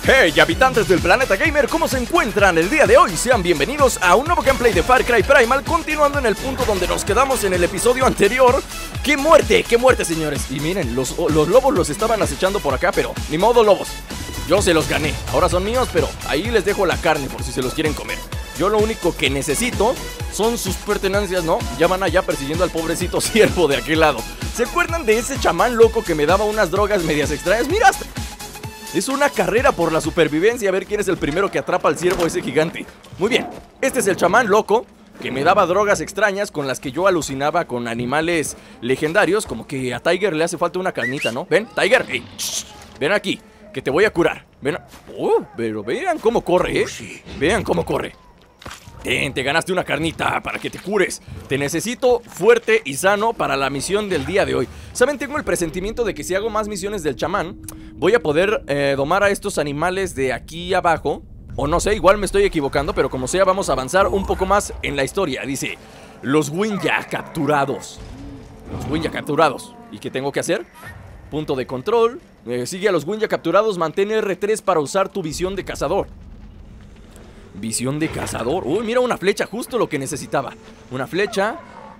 Hey, habitantes del planeta gamer, ¿cómo se encuentran el día de hoy? Sean bienvenidos a un nuevo gameplay de Far Cry Primal, continuando en el punto donde nos quedamos en el episodio anterior. ¡Qué muerte, señores! Y miren, los lobos los estaban acechando por acá, pero ni modo, lobos. Yo se los gané, ahora son míos, pero ahí les dejo la carne por si se los quieren comer. Yo lo único que necesito son sus pertenencias, ¿no? Ya van allá persiguiendo al pobrecito ciervo de aquel lado. ¿Se acuerdan de ese chamán loco que me daba unas drogas medias extrañas? ¡Mira! Es una carrera por la supervivencia, a ver quién es el primero que atrapa al ciervo ese gigante. Muy bien, este es el chamán loco que me daba drogas extrañas con las que yo alucinaba con animales legendarios. Como que a Tiger le hace falta una carnita, ¿no? Ven, Tiger, hey, ven aquí, que te voy a curar. Ven, pero vean cómo corre, vean cómo corre. Te ganaste una carnita para que te cures. Te necesito fuerte y sano para la misión del día de hoy. ¿Saben? Tengo el presentimiento de que si hago más misiones del chamán, voy a poder domar a estos animales de aquí abajo. O no sé, igual me estoy equivocando, pero como sea vamos a avanzar un poco más en la historia. Dice, los Winya capturados. Los Winya capturados. ¿Y qué tengo que hacer? Punto de control. Sigue a los Winya capturados, mantén R3 para usar tu visión de cazador. Visión de cazador. Uy, mira, una flecha, justo lo que necesitaba. Una flecha.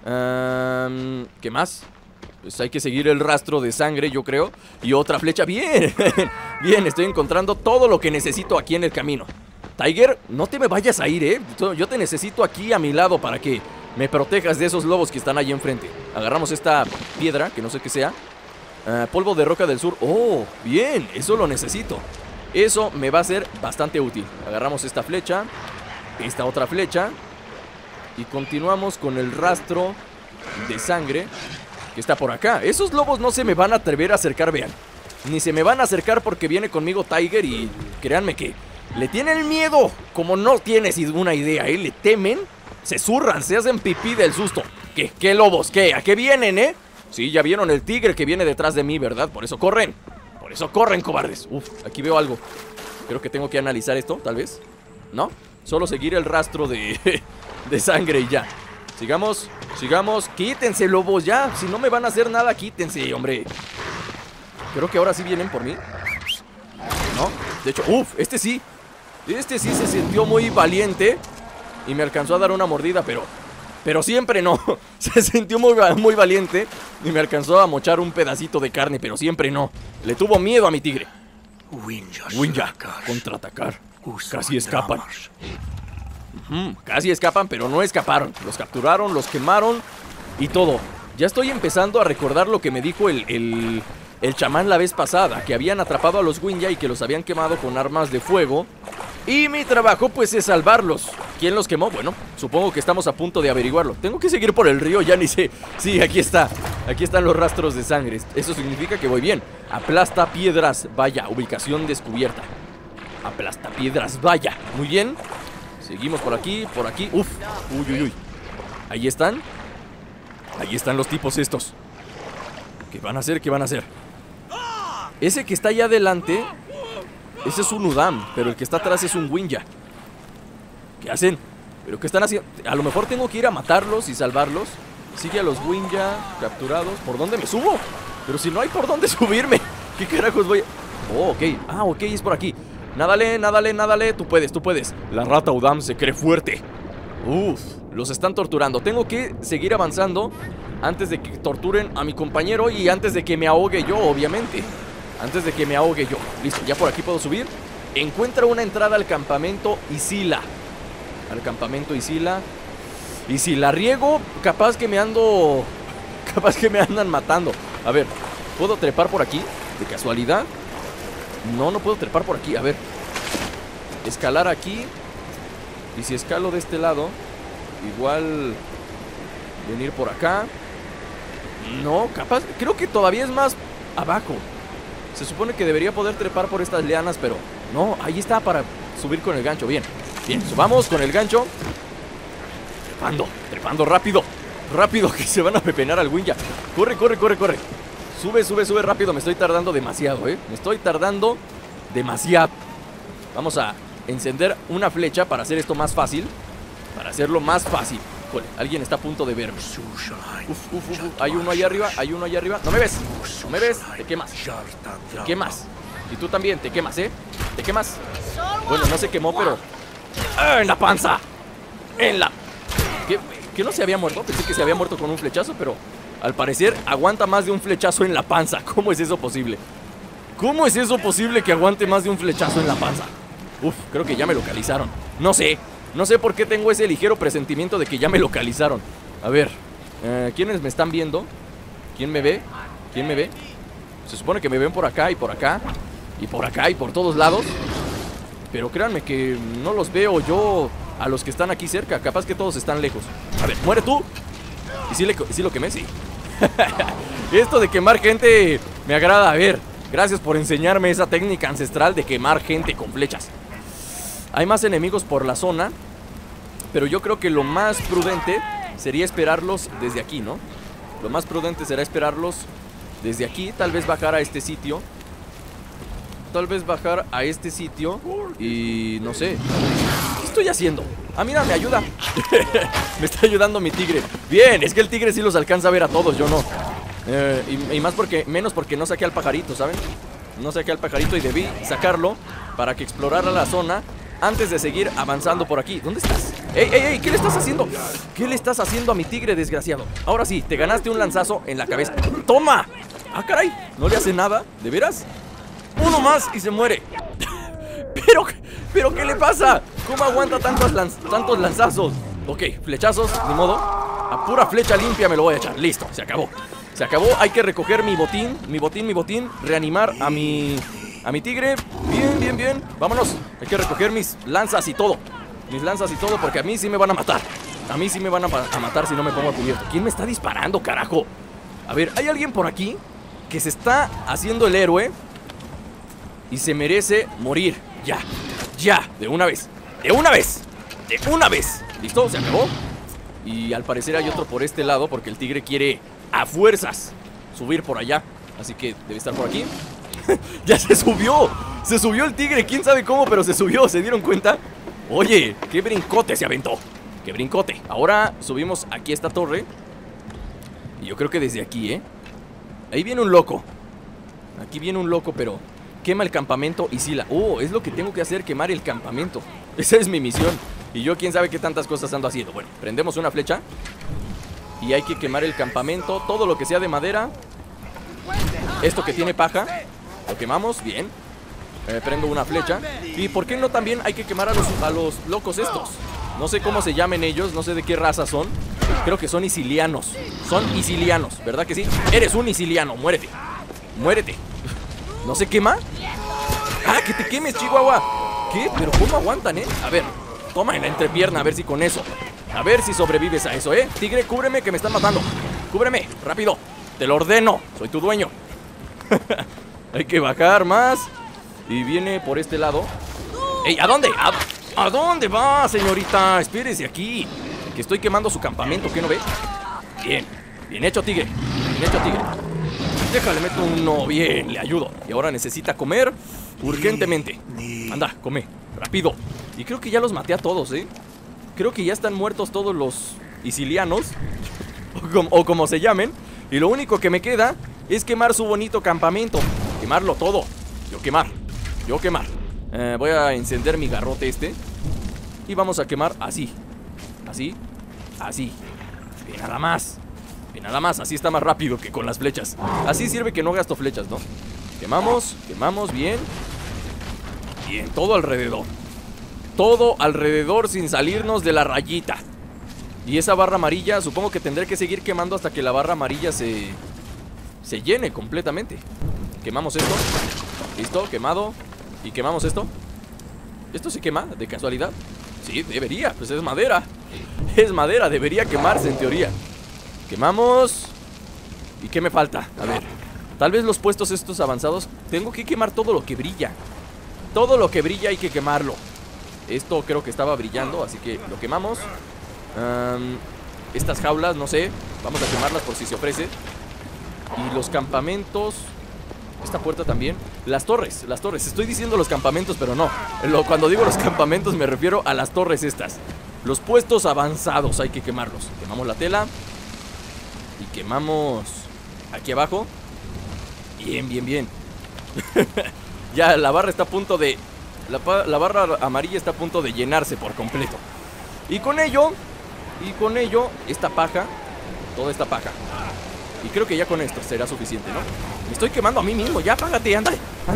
¿Qué más? Pues hay que seguir el rastro de sangre, yo creo. Y otra flecha. Bien, bien, estoy encontrando todo lo que necesito aquí en el camino. Tiger, no te me vayas a ir, yo te necesito aquí a mi lado para que me protejas de esos lobos que están ahí enfrente. Agarramos esta piedra, que no sé qué sea. Polvo de roca del sur. Oh, bien, eso lo necesito. Eso me va a ser bastante útil. Agarramos esta flecha, esta otra flecha, y continuamos con el rastro de sangre que está por acá. Esos lobos no se me van a atrever a acercar, vean. Ni se me van a acercar porque viene conmigo Tiger y créanme que le tienen miedo, como no tienes una idea, le temen, se zurran, se hacen pipí del susto. ¿Qué lobos? ¿Qué? ¿A qué vienen, Sí, ya vieron el tigre que viene detrás de mí, ¿verdad? Por eso corren. Por eso corren, cobardes. Uf, aquí veo algo. Creo que tengo que analizar esto, tal vez. ¿No? Solo seguir el rastro de sangre y ya. Sigamos, sigamos. Quítense, lobos, ya. Si no me van a hacer nada, quítense, hombre. Creo que ahora sí vienen por mí. ¿No? De hecho, este sí. Este sí se sintió muy valiente y me alcanzó a dar una mordida, pero siempre no. Se sintió muy valiente y me alcanzó a mochar un pedacito de carne, pero siempre no. Le tuvo miedo a mi tigre. Winya, contraatacar. Casi escapan. Casi escapan, pero no escaparon. Los capturaron, los quemaron y todo. Ya estoy empezando a recordar lo que me dijo el chamán la vez pasada, que habían atrapado a los Winya y que los habían quemado con armas de fuego. Y mi trabajo pues es salvarlos. ¿Quién los quemó? Bueno, supongo que estamos a punto de averiguarlo. Tengo que seguir por el río, ya ni sé. Sí, aquí está. Aquí están los rastros de sangre. Eso significa que voy bien. Aplasta piedras, vaya, ubicación descubierta. Aplasta piedras, vaya. Muy bien. Seguimos por aquí, por aquí. Uf, uy. Ahí están. Ahí están los tipos estos. ¿Qué van a hacer? ¿Qué van a hacer? Ese que está allá adelante, ese es un Udam, pero el que está atrás es un Winya. ¿Qué hacen? ¿Pero qué están haciendo? A lo mejor tengo que ir a matarlos y salvarlos. Sigue a los Winya capturados. ¿Por dónde me subo? Pero si no hay por dónde subirme. ¿Qué carajos voy a...? Oh, ok. Ah, ok, es por aquí. Nádale. Tú puedes. La rata Udam se cree fuerte. Uf, los están torturando. Tengo que seguir avanzando antes de que torturen a mi compañero y antes de que me ahogue yo, obviamente. Antes de que me ahogue yo. Listo, ya por aquí puedo subir. Encuentra una entrada al campamento Isila. Al campamento Isila. Y si la riego, capaz que me andan matando. A ver, ¿puedo trepar por aquí? ¿De casualidad? No puedo trepar por aquí, a ver. Escalar aquí. Y si escalo de este lado, igual venir por acá. No, capaz, creo que todavía es más abajo. Se supone que debería poder trepar por estas lianas, pero no, ahí está para subir con el gancho. Bien, subamos con el gancho. Trepando rápido, que se van a pepenar al Winya. Corre. Sube rápido, me estoy tardando demasiado, Me estoy tardando demasiado. Vamos a encender una flecha para hacer esto más fácil. Para hacerlo más fácil. Joder, alguien está a punto de verme. Hay uno allá arriba, ¿No me ves? Te quemas. Y tú también te quemas, ¿Te quemas? Bueno, no se quemó, pero... ¡Ah, en la panza! ¡En la... ¿Que no se había muerto? Pensé que se había muerto con un flechazo, pero... Al parecer, aguanta más de un flechazo en la panza. ¿Cómo es eso posible? ¿Cómo es eso posible que aguante más de un flechazo en la panza? Uf, creo que ya me localizaron. No sé por qué tengo ese ligero presentimiento de que ya me localizaron. A ver, ¿quiénes me están viendo? ¿Quién me ve? ¿Quién me ve? Se supone que me ven por acá y por acá y por acá y por todos lados. Pero créanme que no los veo yo a los que están aquí cerca. Capaz que todos están lejos. A ver, muere tú. ¿Y si lo quemé? Sí. Esto de quemar gente me agrada. A ver, gracias por enseñarme esa técnica ancestral de quemar gente con flechas. Hay más enemigos por la zona, pero yo creo que lo más prudente sería esperarlos desde aquí, ¿no? Lo más prudente será esperarlos desde aquí. Tal vez bajar a este sitio. Tal vez bajar a este sitio y no sé. ¿Qué estoy haciendo? Ah, mira, me ayuda. Me está ayudando mi tigre. Bien, es que el tigre sí los alcanza a ver a todos, yo no. Y más porque, menos porque no saqué al pajarito, ¿saben? No saqué al pajarito y debí sacarlo para que explorara la zona antes de seguir avanzando por aquí. ¿Dónde estás? ¡Ey, ey, ey! ¿Qué le estás haciendo? ¿Qué le estás haciendo a mi tigre, desgraciado? Ahora sí, te ganaste un lanzazo en la cabeza. ¡Toma! ¡Ah, caray! ¿No le hace nada? ¿De veras? Uno más y se muere. ¿Pero qué le pasa? ¿Cómo aguanta tantos lanzazos? Ok, flechazos, ni modo. A pura flecha limpia me lo voy a echar. Listo, se acabó. Se acabó, hay que recoger mi botín. Mi botín. Reanimar a mi tigre. Bien. Vámonos. Hay que recoger mis lanzas y todo. Mis lanzas y todo, porque a mí sí me van a matar. A mí sí me van a matar si no me pongo a cubierto. ¿Quién me está disparando, carajo? A ver, hay alguien por aquí que se está haciendo el héroe y se merece morir. Ya, de una vez. ¿Listo? Se acabó. Y al parecer hay otro por este lado, porque el tigre quiere a fuerzas subir por allá. Así que debe estar por aquí. ¡Ya se subió! Se subió el tigre, quién sabe cómo, pero se subió, ¿se dieron cuenta? Oye, qué brincote se aventó. Qué brincote. Ahora subimos aquí a esta torre. Y yo creo que desde aquí, ahí viene un loco. Aquí viene un loco, pero quema el campamento y sila. Es lo que tengo que hacer, quemar el campamento. Esa es mi misión. Y yo quién sabe qué tantas cosas ando haciendo. Bueno, prendemos una flecha y hay que quemar el campamento. Todo lo que sea de madera. Esto que tiene paja lo quemamos, bien. Prendo una flecha. Y por qué no también hay que quemar a los locos estos. No sé cómo se llamen ellos, no sé de qué raza son. Creo que son isilianos. Son isilianos, ¿verdad que sí? Eres un isiliano, muérete. ¿No se quema? ¡Ah, que te quemes, Chihuahua! ¿Qué? ¿Pero cómo aguantan, A ver, toma en la entrepierna, a ver si con eso. A ver si sobrevives a eso, Tigre, cúbreme que me están matando. Cúbreme, rápido. Te lo ordeno, soy tu dueño. Hay que bajar más. Y viene por este lado. ¡Ey! ¿A dónde? ¿A dónde va, señorita? Espérese aquí, que estoy quemando su campamento, ¿qué no ve? Bien hecho, tigre. Déjale, meto uno. Bien, le ayudo. Y ahora necesita comer urgentemente. Anda, come, rápido. Y creo que ya los maté a todos, Creo que ya están muertos todos los isilianos. O como se llamen. Y lo único que me queda es quemar su bonito campamento. Quemarlo todo. Yo quemar. Voy a encender mi garrote y vamos a quemar así. Así. Bien, nada más. Así está más rápido que con las flechas. Así sirve que no gasto flechas, ¿no? Quemamos, bien. Bien, todo alrededor sin salirnos de la rayita. Y esa barra amarilla, supongo que tendré que seguir quemando hasta que la barra amarilla se llene completamente. Quemamos esto. Listo, quemado. Y quemamos esto. ¿Esto se quema de casualidad? Sí, debería, pues es madera. Debería quemarse en teoría. Quemamos. ¿Y qué me falta? A ver, tal vez los puestos estos avanzados. Tengo que quemar todo lo que brilla. Todo lo que brilla hay que quemarlo. Esto creo que estaba brillando, así que lo quemamos. Estas jaulas, no sé. Vamos a quemarlas por si se ofrece. Y los campamentos. Esta puerta también. Las torres. Estoy diciendo los campamentos, pero no. Cuando digo los campamentos me refiero a las torres estas. Los puestos avanzados hay que quemarlos. Quemamos la tela. Y quemamos aquí abajo. Bien. Ya la barra está a punto de La barra amarilla está a punto de llenarse por completo. Y con ello, esta paja, toda esta paja. Y creo que ya con esto será suficiente, ¿no? Me estoy quemando a mí mismo, ya apágate, ándale.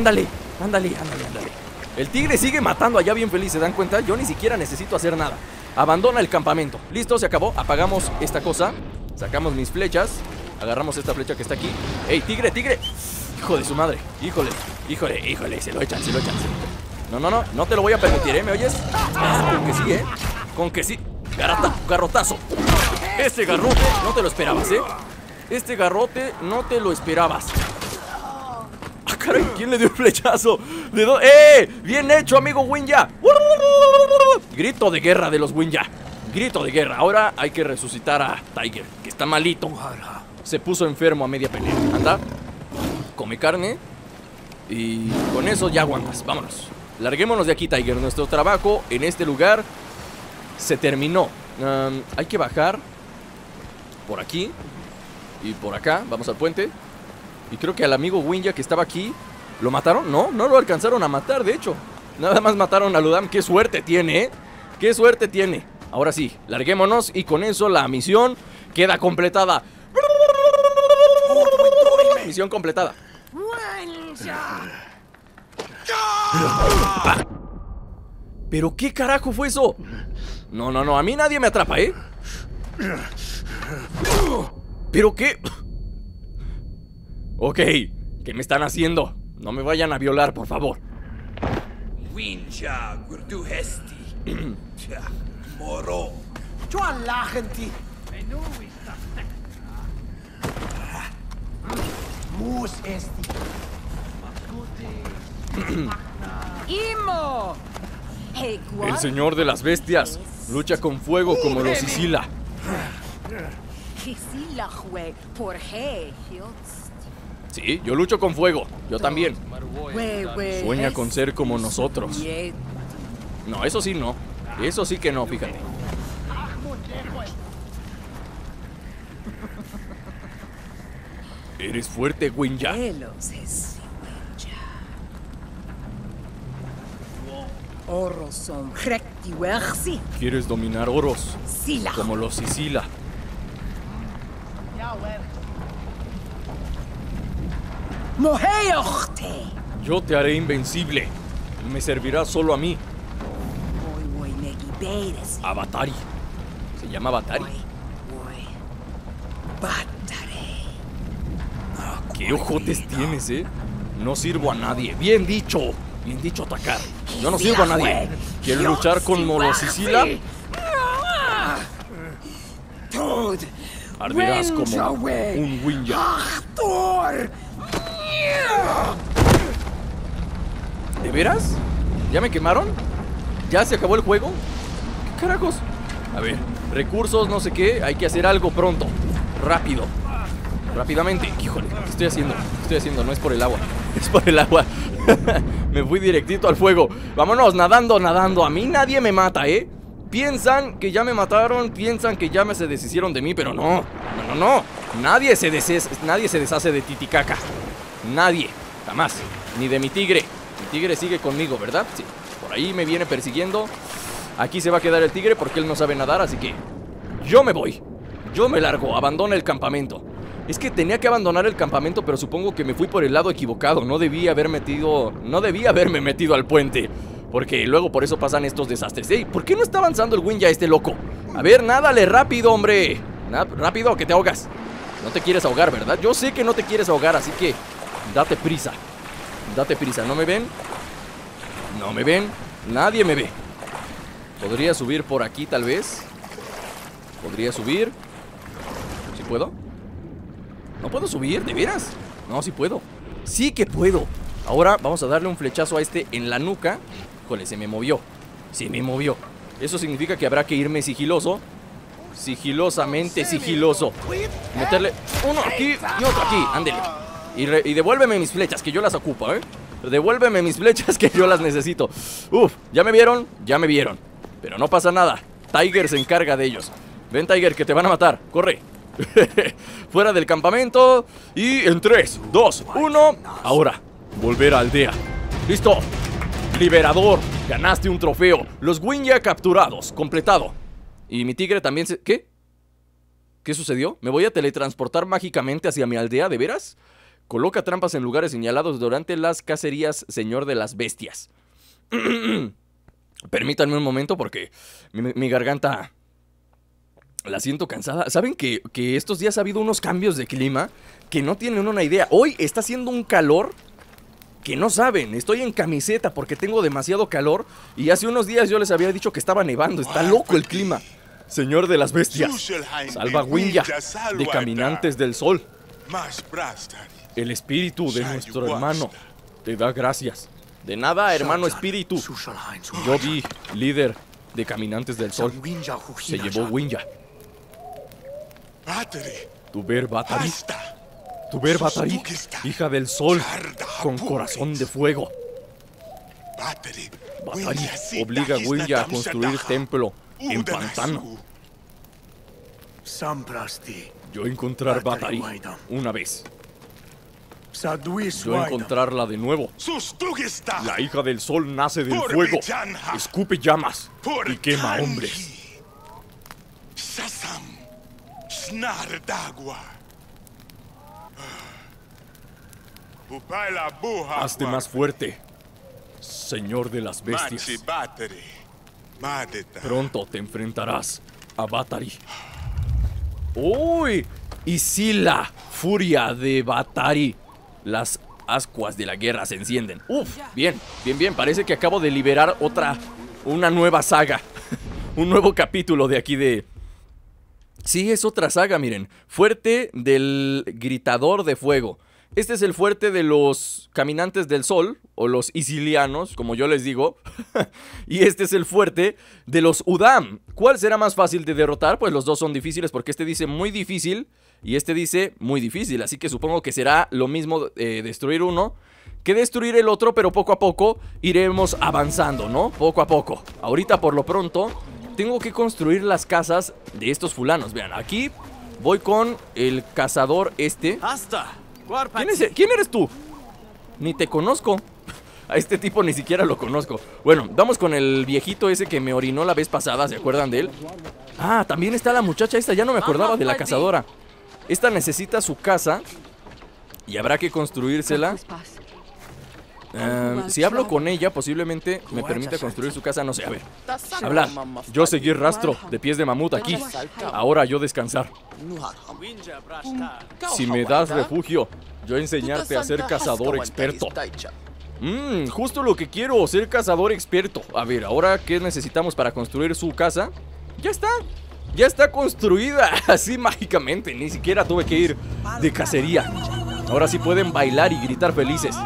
El tigre sigue matando allá bien feliz, ¿se dan cuenta? Yo ni siquiera necesito hacer nada. Abandona el campamento. Listo, se acabó, apagamos esta cosa. Sacamos mis flechas. Agarramos esta flecha que está aquí. ¡Ey, tigre! Hijo de su madre, híjole, se lo echan. No te lo voy a permitir, ¿me oyes? Con que sí, garrotazo. Este garrote no te lo esperabas, Este garrote no te lo esperabas. ¡Ah, caray! ¿Quién le dio el flechazo? ¡Bien hecho, amigo Winya! Grito de guerra de los Winya. Grito de guerra. Ahora hay que resucitar a Tiger, que está malito. Se puso enfermo a media pelea. Anda, come carne. Y con eso ya aguantas. Vámonos. Larguémonos de aquí, Tiger. Nuestro trabajo en este lugar se terminó. Hay que bajar por aquí y por acá. Vamos al puente. Y creo que al amigo Winya que estaba aquí, ¿lo mataron? No lo alcanzaron a matar, de hecho. Nada más mataron a Ludam. ¡Qué suerte tiene, ¡Qué suerte tiene! Ahora sí, larguémonos y con eso la misión queda completada. Misión completada. ¿Pero qué carajo fue eso? No, a mí nadie me atrapa, ¿Pero qué? Ok, ¿qué me están haciendo? No me vayan a violar, por favor. Moro. El señor de las bestias lucha con fuego como los Sicila. Sí, yo lucho con fuego. Yo también. Sueña con ser como nosotros. No, eso sí no. Eso sí que no, fíjate. Eres fuerte, Winya. ¿Quieres dominar Oros? Como los Sicila. Yo te haré invencible. Me servirá solo a mí. Avatari. Se llama Avatari. ¿Qué ojotes tienes, No sirvo a nadie. Bien dicho, atacar. Yo no sirvo a nadie. ¿Quieres luchar con los Sicila? Arderás como un Winya. ¿De veras? ¿Ya me quemaron? ¿Ya se acabó el juego? ¿Qué carajos? A ver, recursos, no sé qué. Hay que hacer algo pronto. Rápido. Rápidamente. Híjole, ¿qué estoy haciendo? ¿Qué estoy haciendo? No es por el agua. Es por el agua. Me fui directito al fuego. Vámonos, nadando. A mí nadie me mata, Piensan que ya me mataron. Piensan que ya se deshicieron de mí. Pero no. Nadie se deshace de Titicaca. Nadie. Jamás. Ni de mi tigre. Mi tigre sigue conmigo, ¿verdad? Sí. Por ahí me viene persiguiendo. Aquí se va a quedar el tigre porque él no sabe nadar. Así que yo me voy. Yo me largo. Abandona el campamento. Es que tenía que abandonar el campamento, pero supongo que me fui por el lado equivocado. No debía haberme metido al puente, porque luego por eso pasan estos desastres. Ey, ¿por qué no está avanzando el Winya este loco? A ver, nádale rápido, hombre. Rápido, que te ahogas. No te quieres ahogar, ¿verdad? Yo sé que no te quieres ahogar, así que date prisa. ¿No me ven? No me ven. Nadie me ve. ¿Podría subir por aquí, tal vez? ¿Podría subir? ¿Sí puedo? ¿No puedo subir? ¿De veras? No, sí puedo. Sí que puedo. Ahora vamos a darle un flechazo a este en la nuca. Híjole, se me movió. Eso significa que habrá que irme sigiloso. Sigilosamente sigiloso. Meterle uno aquí y otro aquí. Ándele. Y devuélveme mis flechas, que yo las ocupo, Devuélveme mis flechas, que yo las necesito. ¿ya me vieron? Pero no pasa nada. Tiger se encarga de ellos. Ven, Tiger, que te van a matar. Corre. Fuera del campamento. Y en 3, 2, 1. Ahora, volver a aldea. ¡Listo! Liberador, ganaste un trofeo. Los Winya capturados, completado. Y mi tigre también se... ¿Qué? ¿Qué sucedió? ¿Me voy a teletransportar mágicamente hacia mi aldea, de veras? Coloca trampas en lugares señalados durante las cacerías, señor de las bestias. Permítanme un momento porque mi garganta la siento cansada. ¿Saben que estos días ha habido unos cambios de clima que no tienen una idea? Hoy está haciendo un calor que no saben. Estoy en camiseta porque tengo demasiado calor. Y hace unos días yo les había dicho que estaba nevando. Está loco el clima. Señor de las bestias, salva Winya de caminantes del sol. El espíritu de nuestro hermano te da gracias. De nada, hermano espíritu. Yo vi, líder de caminantes del sol. Se llevó Winya. Tuber Batari. Tuber Batari, hija del sol, con corazón de fuego. Batari obliga a Winya a construir templo en pantano. Yo encontrar Batari una vez. Yo encontrarla de nuevo. La hija del sol nace del fuego, escupe llamas y quema hombres. Hazte más fuerte, señor de las bestias. Pronto te enfrentarás a Batari. ¡Uy! Isila, furia de Batari. Las ascuas de la guerra se encienden. ¡Uf! Bien, bien, bien. Parece que acabo de liberar una nueva saga. Un nuevo capítulo de aquí de... Sí, es otra saga, miren. Fuerte del gritador de fuego. Este es el fuerte de los caminantes del sol, o los isilianos, como yo les digo. Y este es el fuerte de los Udam. ¿Cuál será más fácil de derrotar? Pues los dos son difíciles, porque este dice muy difícil y este dice muy difícil. Así que supongo que será lo mismo destruir uno que destruir el otro, pero poco a poco iremos avanzando, ¿no? Poco a poco. Ahorita, por lo pronto, tengo que construir las casas de estos fulanos. Vean, aquí voy con el cazador este. ¿Quién eres tú? Ni te conozco. A este tipo ni siquiera lo conozco. Bueno, vamos con el viejito ese que me orinó la vez pasada. ¿Se acuerdan de él? Ah, también está la muchacha esta. Ya no me acordaba de la cazadora. Esta necesita su casa y habrá que construírsela. Si hablo con ella, posiblemente me permita construir su casa. No sé, a ver. Hablar. Yo seguir rastro de pies de mamut aquí. Ahora yo descansar. Si me das refugio, yo enseñarte a ser cazador experto. Justo lo que quiero, ser cazador experto. A ver, ahora ¿qué necesitamos para construir su casa? Ya está. Ya está construida, así mágicamente. Ni siquiera tuve que ir de cacería. Ahora sí pueden bailar y gritar felices.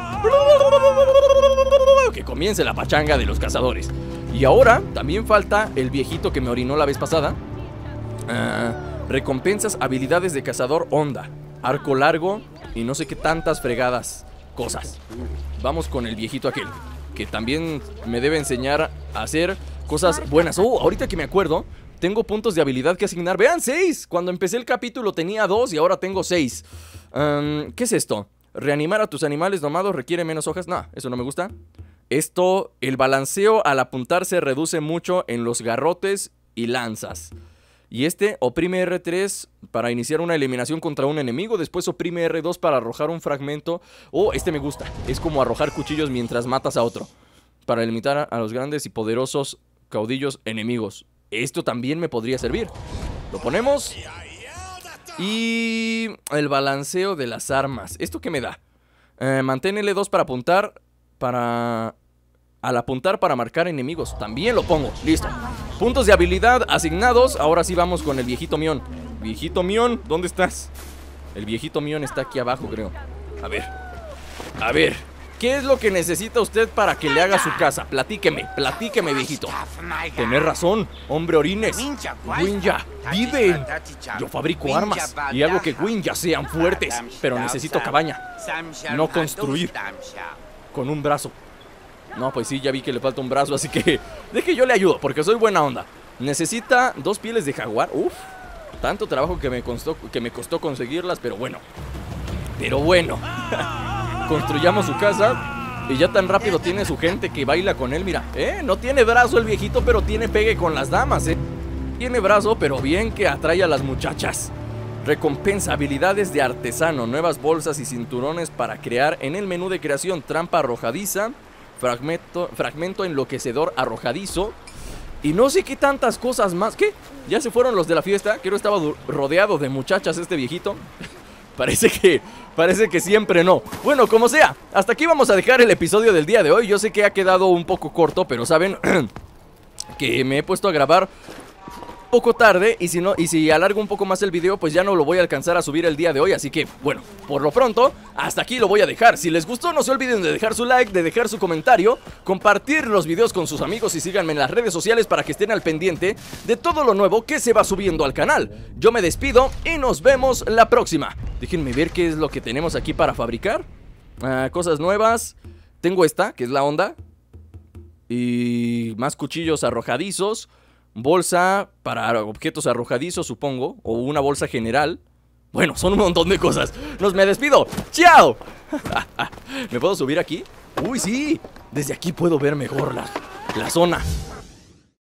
Que comience la pachanga de los cazadores. Y ahora también falta el viejito que me orinó la vez pasada. Recompensas, habilidades de cazador onda, arco largo y no sé qué tantas fregadas cosas. Vamos con el viejito aquel, que también me debe enseñar a hacer cosas buenas. Ahorita que me acuerdo, tengo puntos de habilidad que asignar. Vean, 6. Cuando empecé el capítulo tenía 2 y ahora tengo 6. ¿Qué es esto? Reanimar a tus animales domados requiere menos hojas. No, eso no me gusta. Esto, el balanceo al apuntar se reduce mucho en los garrotes y lanzas. Y este, oprime R3 para iniciar una eliminación contra un enemigo. Después oprime R2 para arrojar un fragmento. Este me gusta. Es como arrojar cuchillos mientras matas a otro. Para limitar a los grandes y poderosos caudillos enemigos. Esto también me podría servir. Lo ponemos. Y el balanceo de las armas. ¿Esto qué me da? Mantén L2 para apuntar. Al apuntar para marcar enemigos. También lo pongo, listo. Puntos de habilidad asignados. Ahora sí vamos con el viejito mión. Viejito mión, ¿dónde estás? El viejito mión está aquí abajo, creo. A ver, ¿qué es lo que necesita usted para que le haga su casa? Platíqueme, viejito. Tenés razón, hombre orines. Winya, viven. Yo fabrico armas y hago que Winya sean fuertes. Pero necesito cabaña. No construir con un brazo. No, pues sí, ya vi que le falta un brazo, así que deje yo le ayudo, porque soy buena onda. Necesita 2 pieles de jaguar. Tanto trabajo que me costó conseguirlas, pero bueno. Construyamos su casa. Y ya tan rápido tiene su gente que baila con él, mira. No tiene brazo el viejito, pero tiene pegue con las damas, Tiene brazo, pero bien que atrae a las muchachas. Recompensa, habilidades de artesano, nuevas bolsas y cinturones para crear en el menú de creación, trampa arrojadiza, fragmento enloquecedor arrojadizo y no sé qué tantas cosas más. ¿Qué? ¿Ya se fueron los de la fiesta? Creo que estaba rodeado de muchachas este viejito. Parece que siempre no. Bueno, como sea, hasta aquí vamos a dejar el episodio del día de hoy. Yo sé que ha quedado un poco corto, pero saben que me he puesto a grabar poco tarde y si alargo un poco más el video, pues ya no lo voy a alcanzar a subir el día de hoy. Así que, bueno, por lo pronto, hasta aquí lo voy a dejar. Si les gustó, no se olviden de dejar su like, de dejar su comentario, compartir los videos con sus amigos y síganme en las redes sociales para que estén al pendiente de todo lo nuevo que se va subiendo al canal. Yo me despido y nos vemos la próxima. Déjenme ver qué es lo que tenemos aquí para fabricar. Cosas nuevas. Tengo esta, que es la onda. Y más cuchillos arrojadizos. Bolsa para objetos arrojadizos, supongo. O una bolsa general. Bueno, son un montón de cosas. Me despido. ¡Chao! ¿Me puedo subir aquí? Uy, sí. Desde aquí puedo ver mejor la zona.